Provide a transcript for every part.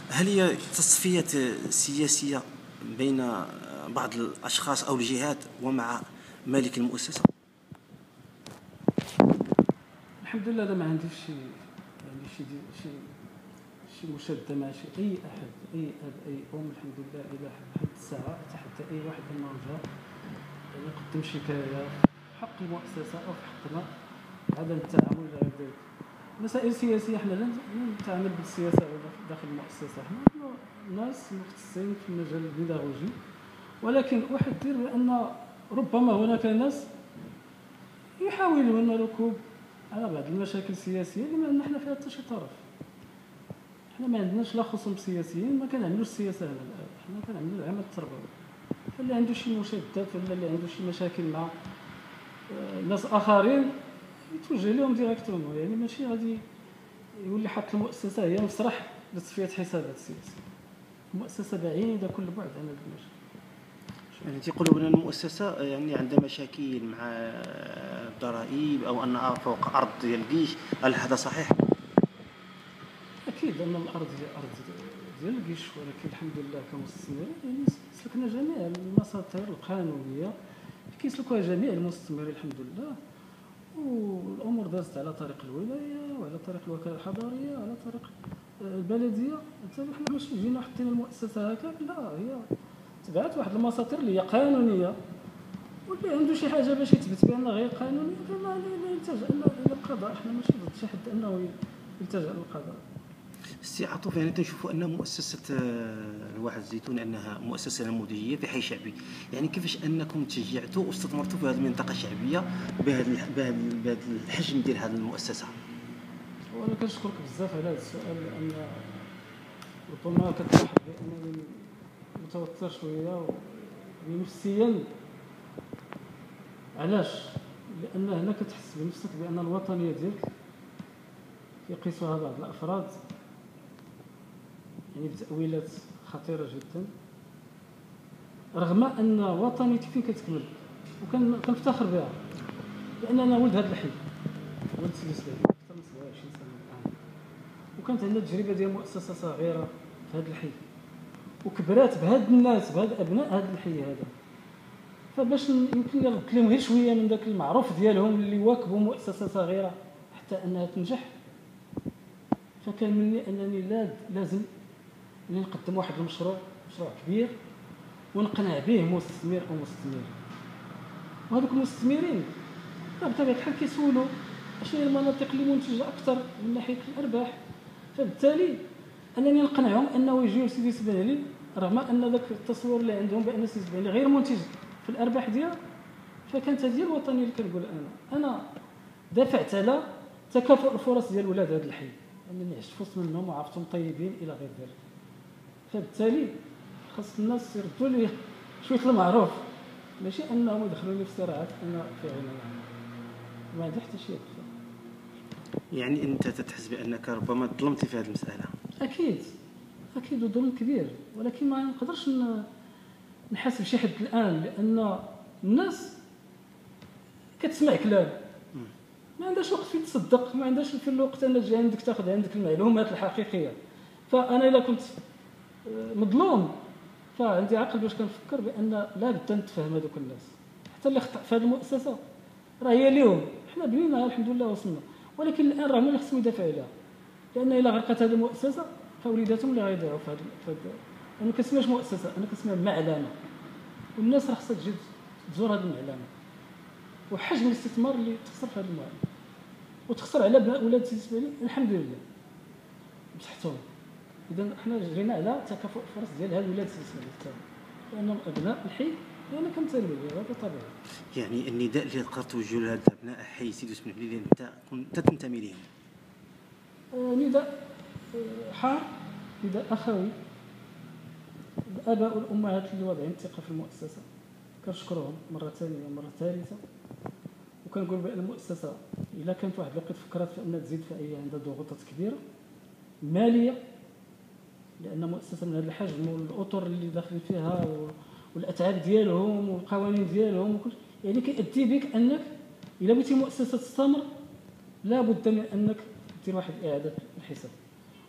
هل هي تصفية سياسية بين بعض الأشخاص أو الجهات ومع مالك المؤسسة؟ الحمد لله، أنا ما عنديش يعني شي مشادة مع أي أحد، أي أب أي أم. الحمد لله إلى حد الساعة أتحدى أي واحد أنه جاء يقدم شكاية في حق المؤسسة أو في حقنا عدم التعامل إلى غير ذلك. مسائل سياسية، حنا لا نتعامل بالسياسة داخل المؤسسة، حنا ناس مختصين في المجال البيداغوجي. ولكن أحذر بأن ربما هناك ناس يحاولون الركوب على بعض المشاكل السياسية لما أن حنا فيها حتى شي طرف. حنا ما عندناش لا خصوم سياسيين، ما كنعملوش السياسة هنا الآن، حنا كنعملوا العمل التربوي. فاللي عنده شي مشادات ولا اللي عنده شي مشاكل مع ناس آخرين يتوجه لهم ديريكتومون، يعني ماشي غادي يولي حق المؤسسة هي مسرح لتصفية حسابات سياسية. المؤسسة بعيدة كل بعد عن هذا المشاكل. يعني تيقولوا بأن المؤسسة يعني عندها مشاكل مع الضرائب أو أنها فوق أرض ديال الجيش، هل هذا صحيح؟ أكيد أن الأرض هي أرض ديال الجيش، ولكن الحمد لله كمستثمرين يعني سلكنا جميع المساطر القانونية اللي كيسلكوها جميع المستثمرين الحمد لله، والأمور دازت على طريق الولاية وعلى طريق الوكالة الحضارية وعلى طريق البلدية. بالتالي حنا ماشي جينا حطينا المؤسسة هكا، لا، هي تبعت واحد المساطر اللي هي قانونية، واللي عنده شي حاجة باش يثبت بأنها غير قانونية فما يلتجأ إلى القضاء. حنا ماشي ضد شي حد أنه يلتجأ للقضاء. سي عطوف، يعني تنشوفوا أن مؤسسة الواحد الزيتون أنها مؤسسة نموذجية في حي شعبي، يعني كيفاش أنكم تشجعتوا واستثمرتوا في هذه المنطقة الشعبية بهذا الحجم ديال هذه المؤسسة؟ وأنا كنشكرك بزاف على هذا السؤال، لأن ربما كتلاحظ بأنني متوتر شوية نفسيا. علاش؟ لأن هنا كتحس بنفسك بأن الوطنية ديالك يقيسها بعض الأفراد يعني بتأويلات خطيرة جدا، رغم أن وطنيتي فين كتكمل وكنفتخر بها، لأن أنا ولد هذا الحي، ولد سيدي سليمان أكثر من 27 سنة الآن، وكانت عندنا تجربة ديال مؤسسة صغيرة في هذا الحي وكبرات بهاد الناس، بهاد أبناء هذا الحي هذا. فباش يمكن نرد لهم غير شوية من ذاك المعروف ديالهم اللي واكبوا مؤسسة صغيرة حتى أنها تنجح، فكان مني أنني لازم نقدم واحد مشروع كبير ونقنع به مستثمر أو مستثمر. وهذوك المستثمرين بطبيعة الحال كيسولوا شنو هي المناطق اللي منتجة أكثر من ناحية الأرباح، فبالتالي أنني نقنعهم أنه يجيو لسيدي سبانلي، رغم أن ذاك التصور اللي عندهم بأن سيدي سبانلي غير منتج في الأرباح ديالها. فكانت هذه الوطنية اللي كنقول أنا دافعت على تكافؤ الفرص ديال ولاد هذا الحي، أنني عشت في وسط منهم وعرفتهم طيبين إلى غير ذلك. فبالتالي خاص الناس يردوا لي شوية المعروف، ماشي أنهم يدخلوني في صراعات أنا في عناية ما عندي حتى شي. يعني أنت تتحس بأنك ربما ظلمت في هذه المسألة؟ أكيد وظلم كبير، ولكن ما نقدرش نحاسب شي حد الآن، لأن الناس كتسمع كلام ما عندهاش وقت فين تصدق، ما عندهاش في الوقت أن تجي عندك تاخذ عندك المعلومات الحقيقية. فأنا إلا كنت مظلوم فعندي عقل باش كنفكر بأن لا بد نتفهم هذوك الناس، حتى اللي خطأ في هذه المؤسسة راه هي اليوم حنا بنيناها الحمد لله وصلنا، ولكن الآن راه هما اللي خصهم يدافعوا عليها، لأن إلا غرقت هذه المؤسسة فوليداتهم اللي غيضيعوا في هذا. أنا ما كنسميهاش مؤسسة، أنا كنسميها معلمة، والناس راه خصها تجي تزور هذه المعلمة. وحجم الاستثمار اللي تخسر في هذه المعلمة وتخسر على ولاد سيدي سبانلي الحمد لله بصحتهم. إذا حنا جرينا على تكافؤ الفرص ديال هاد ولاد سيدي سبانلي، لأنهم أبناء الحي وأنا كنمثل به، هذا طبيعي. يعني النداء اللي تقدر توجهه لهاد أبناء حي سيدي سبانلي اللي أنت كنت تنتمي لهم؟ نداء حار، نداء أخوي. الآباء والأمهات اللي واضعين الثقة في المؤسسة كنشكرهم مرة ثانية ومرة ثالثة، وكنقول بأن المؤسسة إلا كانت واحد الوقت فكرت في أنها تزيد فهي عندها ضغوطات كبيرة مالية، لأن مؤسسة من هذا الحجم والأطر اللي داخلين فيها والأتعاب ديالهم والقوانين ديالهم وكل، يعني كيؤدي بك أنك إلا بغيتي مؤسسة تستمر لا بد من أنك دير واحد إعادة الحساب.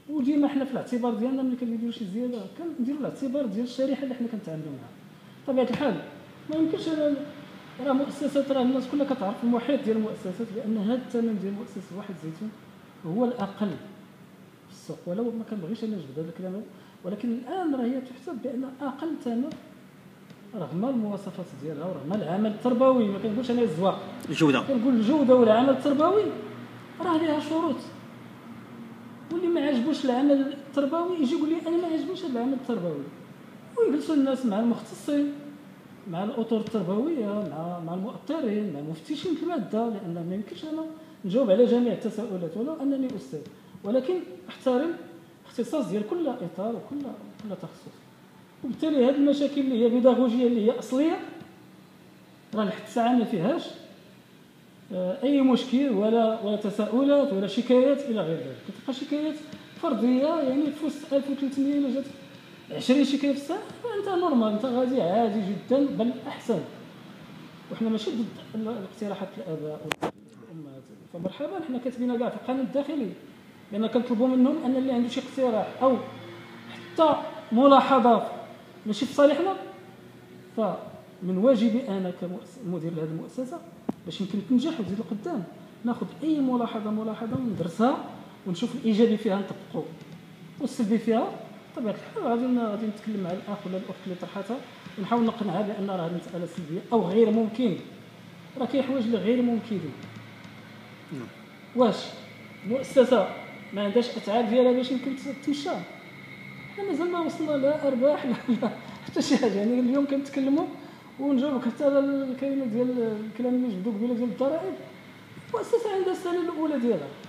وديما حنا في الاعتبار ديالنا ملي كنديروا شي زياده كنديروا الاعتبار ديال الشريحه اللي حنا كنتعاملوا معها. بطبيعه الحال ما يمكنش راه مؤسسات، راه الناس كلها كتعرف المحيط ديال المؤسسات بان هذا الثمن ديال مؤسسه واحد الزيتون هو الاقل في السوق، ولو ما كنبغيش انا نجبد هذا الكلام، ولكن الان راه هي تحسب بان اقل ثمن رغم المواصفات ديالها ورغم العمل التربوي. ما كنقولش انا الزواق، الجوده كنقول الجوده والعمل التربوي راه ليها شروط. واللي ما عجبوش العمل التربوي يجي يقول لي انا ما عجبنيش هذا العمل التربوي، ويجلسوا الناس مع المختصين، مع الاطر التربويه، مع المؤطرين، مع مفتشين الماده، لان ما يمكنش انا نجاوب على جميع التساؤلات ولو انني استاذ، ولكن احترم الاختصاص ديال كل اطار وكل تخصص. وبالتالي هذه المشاكل اللي هي بيداغوجيه اللي هي اصليه راه لحد الساعه ما فيهاش اي مشكل ولا تساؤلات ولا شكايات الى غير ذلك. كتبقى شكايات فرديه، يعني في وسط 1300 الا جات 20 شكايه في الساعه فانت نورمال، انت غادي عادي جدا بل احسن. وحنا ماشي ضد الاقتراحات الاباء والامهات، فمرحبا حنا كاتبين كاع في القانون الداخلي لان كنطلبوا منهم ان اللي عنده شي اقتراح او حتى ملاحظات ماشي في صالحنا، فمن واجبي انا كمدير لهذه المؤسسه باش يمكن تنجح وتزيد لقدام ناخذ اي ملاحظه وندرسها ونشوف الايجابي فيها نطبقوه والسلبي فيها بطبيعه الحال غادي نتكلم مع الاخ ولا الاخت اللي طرحتها ونحاول نقنعها بان راه هذه المساله سلبيه او غير ممكن. راه كاين حوايج اللي غير ممكنين. واش مؤسسه ما عندهاش اتعاب ديالها باش يمكن تمشى؟ حنا مازال ما وصلنا لا ارباح لا حتى شي حاجه. يعني اليوم كنتكلموا ونجاوبك حتى على الكلمه ديال الكلام اللي جبدوا قبيله ديال الضرائب. المؤسسه عندها السنه الاولى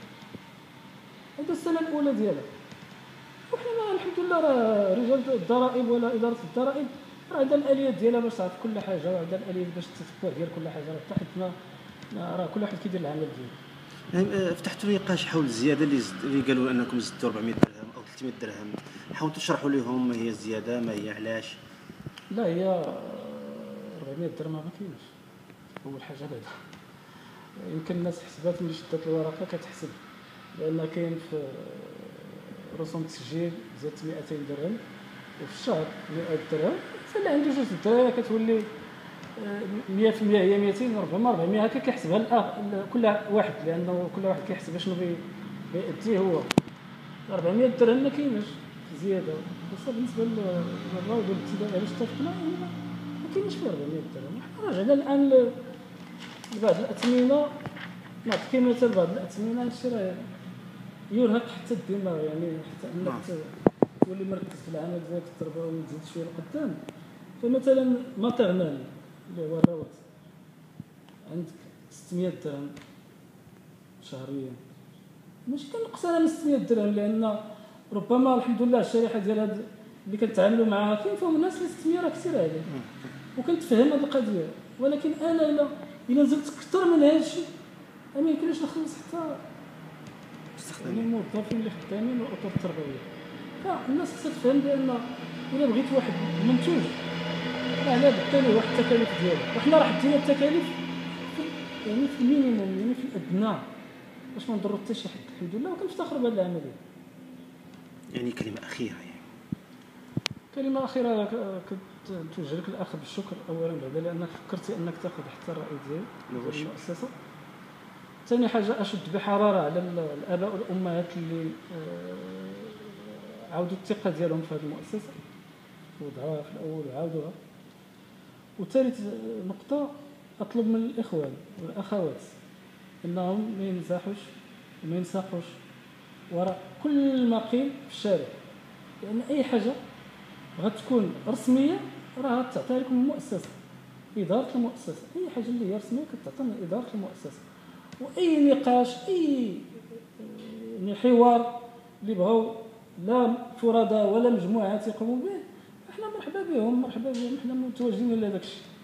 ديالها، وحنا الحمد لله راه رجال الضرائب ولا اداره الضرائب راه عندها الاليات ديالها باش تعرف كل حاجه، وعندها الاليات باش تتبع ديال كل حاجه، راه حتى راه كل واحد كيدير العمل ديالو. يعني فتحتوا نقاش حول الزياده اللي قالوا انكم زدتوا 400 درهم او 300 درهم، حاولتوا تشرحوا لهم ما هي الزياده، ما هي علاش؟ لا هي 400 درهم ما كاينش. اول حاجه بعدا يمكن الناس حسبات ملي شدات الورقه كتحسب لان كاين في رسوم التسجيل زادت 200 درهم وفي الشهر 100 درهم، فاللي عنده جوج الدراري كتولي 100% هي 200 ربما 400 هكا كيحسبها كل واحد، لانه كل واحد كيحسب شنو بيأدي هو. 400 درهم ما كاينش زياده، بس بالنسبه للروض الابتدائي علاش اتفقنا يعني ما كاينش فيه 400 درهم. حنا رجعنا الان لبعض الاثمنه، نعطي كمثال بعض الاثمنه هادشي راه يرهق حتى الدماغ، يعني حتى انك تولي مركز في العمل ديالك التربوي وتزيد شويه لقدام. فمثلا ماتيرنال اللي هو الرواتب عندك 600 درهم شهريا، ماشي كنقص انا من 600 درهم لان ربما الحمد لله الشريحه ديال هاد اللي كنتعاملوا معها كاين فيهم الناس اللي 600 راه كثير عليه وكنتفهم هاد القضيه، ولكن انا الا نزلت اكثر من هذا الشيء ما يمكنش نخلص حتى يعني الموظفين اللي خدامين والاطر التربويه. فالناس خصها تفهم بان الا بغيت واحد المنتوج راه لابد له واحد التكاليف ديالو، وحنا راه حدينا التكاليف يعني في المينيموم، يعني في الادنى باش ما نضروا حتى شي حد الحمد لله، وكنفتخروا بهذا العمليه. يعني كلمه اخيره، كلمه اخيره كنتوجه لك الاخ بالشكر اولا بعدا لانك فكرتي انك تاخذ حتى الراي ديال المؤسسه. ثاني حاجه اشد بحراره على الاباء والامهات اللي عاودوا الثقه ديالهم في هذه المؤسسه وضعوها في الاول وعاودوها. وثالث نقطه اطلب من الاخوان والاخوات انهم ما ينزاحوش وما ينساقوش وراء كل ما قيل في الشارع، لان اي حاجه غتكون رسميه راه تعطيها لكم المؤسسه، اداره المؤسسه. اي حاجه اللي هي رسميه كتعطى من اداره المؤسسه، واي نقاش اي حوار اللي بغاو لا فرادى ولا مجموعات يقوموا به احنا مرحبا بهم، حنا متواجدين لهذاك الشيء.